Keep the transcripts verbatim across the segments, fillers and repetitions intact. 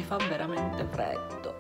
fa veramente freddo.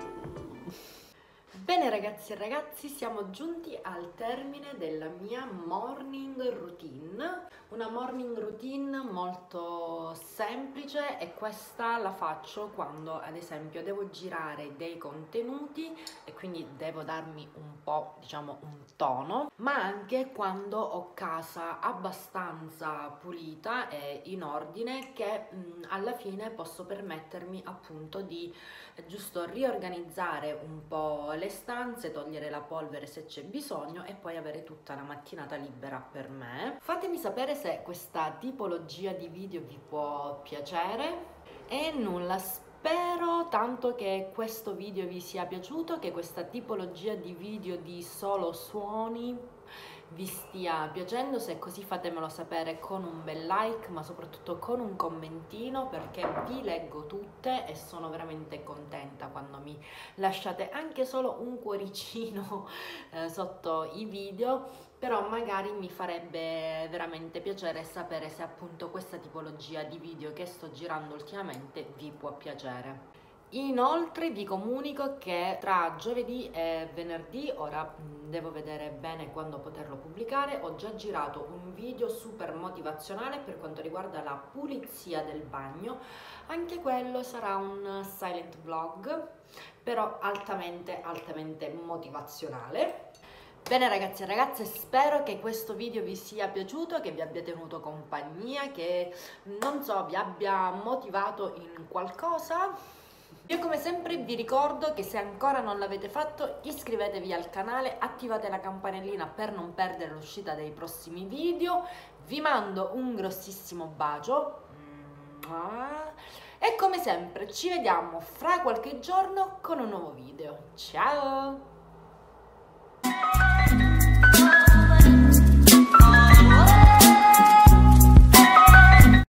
Bene ragazzi e ragazzi, siamo giunti al termine della mia morning routine, una morning routine molto semplice, e questa la faccio quando ad esempio devo girare dei contenuti e quindi devo darmi un po', diciamo, un tono, ma anche quando ho casa abbastanza pulita e in ordine, che mh, alla fine posso permettermi appunto di eh, giusto riorganizzare un po' le stanze, togliere la polvere se c'è bisogno e poi avere tutta la mattinata libera per me. Fatemi sapere se questa tipologia di video vi può piacere e nulla, spero tanto che questo video vi sia piaciuto, che questa tipologia di video di solo suoni vi stia piacendo. Se è così fatemelo sapere con un bel like, ma soprattutto con un commentino, perché vi leggo tutte e sono veramente contenta quando mi lasciate anche solo un cuoricino eh, sotto i video. Però magari mi farebbe veramente piacere sapere se appunto questa tipologia di video che sto girando ultimamente vi può piacere. Inoltre vi comunico che tra giovedì e venerdì, ora mh, devo vedere bene quando poterlo pubblicare, ho già girato un video super motivazionale per quanto riguarda la pulizia del bagno. Anche quello sarà un silent vlog, però altamente altamente motivazionale. Bene ragazzi e ragazze, spero che questo video vi sia piaciuto, che vi abbia tenuto compagnia, che non so, vi abbia motivato in qualcosa. Io come sempre vi ricordo che se ancora non l'avete fatto, iscrivetevi al canale, attivate la campanellina per non perdere l'uscita dei prossimi video. Vi mando un grossissimo bacio e come sempre ci vediamo fra qualche giorno con un nuovo video. Ciao!